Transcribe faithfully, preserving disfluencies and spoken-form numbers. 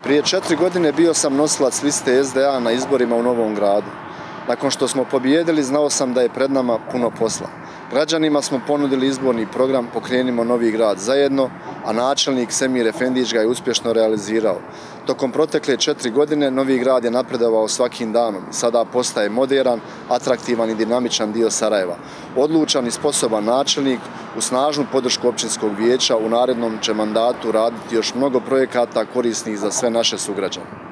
Prije četiri godine bio sam nosilac liste S D A na izborima u Novom Gradu. Nakon što smo pobijedili, znao sam da je pred nama puno posla. Građanima smo ponudili izborni program Pokrenimo Novi Grad zajedno, a načelnik Semir Efendić ga je uspješno realizirao. Tokom protekle četiri godine Novi Grad je napredovao svakim danom i sada postaje moderan, atraktivan i dinamičan dio Sarajeva. Odlučan i sposoban načelnik, uz snažnu podršku općinskog vijeća, u narednom će mandatu raditi još mnogo projekata korisnih za sve naše sugrađane.